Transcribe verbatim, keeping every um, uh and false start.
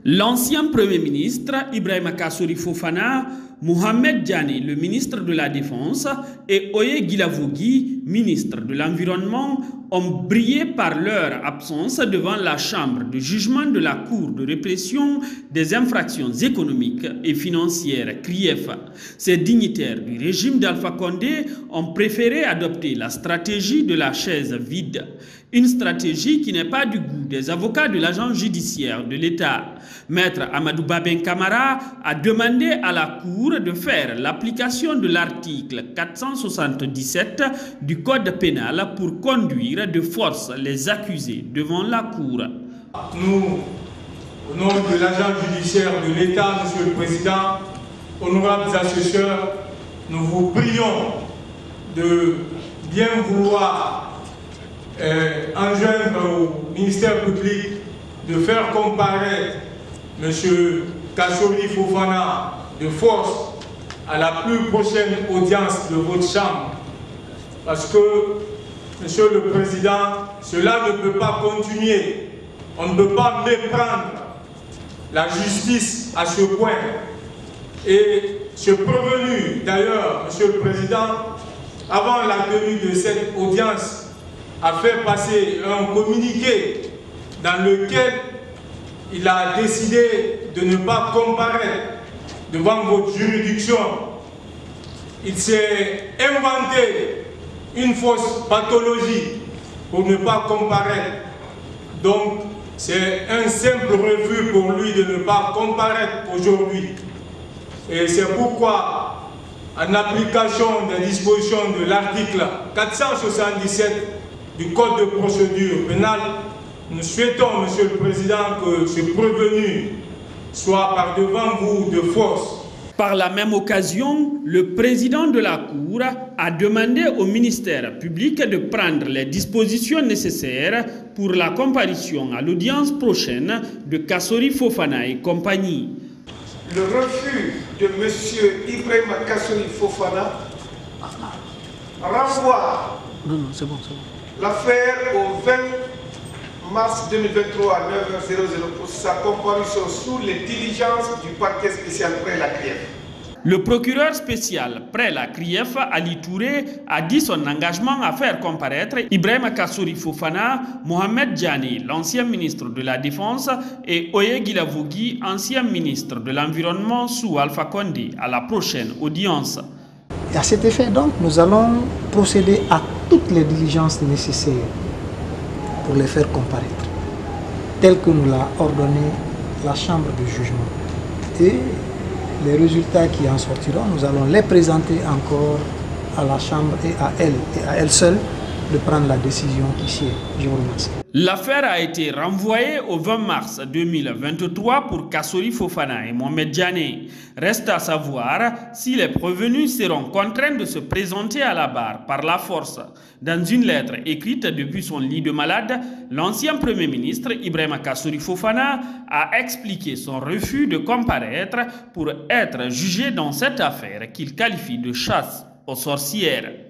L'ancien Premier ministre Ibrahima Kassory Fofana, Mohamed Diané, le ministre de la Défense, et Oye Guilavogui, ministre de l'Environnement, ont brillé par leur absence devant la chambre de jugement de la Cour de répression des infractions économiques et financières C R I E F. Ces dignitaires du régime d'Alpha Condé ont préféré adopter la stratégie de la chaise vide. Une stratégie qui n'est pas du goût des avocats de l'agence judiciaire de l'État. Maître Amadou Baben Camara a demandé à la Cour de faire l'application de l'article quatre cent soixante-dix-sept du Code pénal pour conduire de force les accusés devant la Cour. Nous, au nom de l'agence judiciaire de l'État, Monsieur le Président, honorables assesseurs, nous vous prions de bien vouloir Euh, enjoindre au ministère public de faire comparaître M. Kassory Fofana de force à la plus prochaine audience de votre chambre. Parce que, Monsieur le Président, cela ne peut pas continuer. On ne peut pas méprendre la justice à ce point. Et ce prévenu, d'ailleurs, Monsieur le Président, avant la tenue de cette audience, a fait passer un communiqué dans lequel il a décidé de ne pas comparaître devant votre juridiction. Il s'est inventé une fausse pathologie pour ne pas comparaître. Donc, c'est un simple refus pour lui de ne pas comparaître aujourd'hui. Et c'est pourquoi, en application des dispositions de l'article quatre cent soixante-dix-sept du Code de procédure pénale, nous souhaitons, Monsieur le Président, que ce prévenu soit par devant vous de force. Par la même occasion, le président de la Cour a demandé au ministère public de prendre les dispositions nécessaires pour la comparution à l'audience prochaine de Kassory Fofana et compagnie. Le refus de M. Ibrahima Kassory Fofana renvoie non, non, c'est bon, c'est bon. l'affaire au vingt mars deux mille vingt-trois à neuf heures pour sa comparution sous les diligences du parquet spécial près la C R I E F. Le procureur spécial près la C R I E F, Ali Touré, a dit son engagement à faire comparaître Ibrahima Kassory Fofana, Mohamed Diané, l'ancien ministre de la Défense, et Oye Guilavogui, ancien ministre de l'Environnement sous Alpha Condé, à la prochaine audience. Et à cet effet, donc, nous allons procéder à toutes les diligences nécessaires pour les faire comparaître, tel que nous l'a ordonné la Chambre de jugement. Et les résultats qui en sortiront, nous allons les présenter encore à la Chambre et à elle, et à elle seule, de prendre la décision qui sied. Je vous remercie. L'affaire a été renvoyée au vingt mars deux mille vingt-trois pour Kassory Fofana et Mohamed Diané. Reste à savoir si les prévenus seront contraints de se présenter à la barre par la force. Dans une lettre écrite depuis son lit de malade, l'ancien Premier ministre Ibrahima Kassory Fofana a expliqué son refus de comparaître pour être jugé dans cette affaire qu'il qualifie de chasse aux sorcières.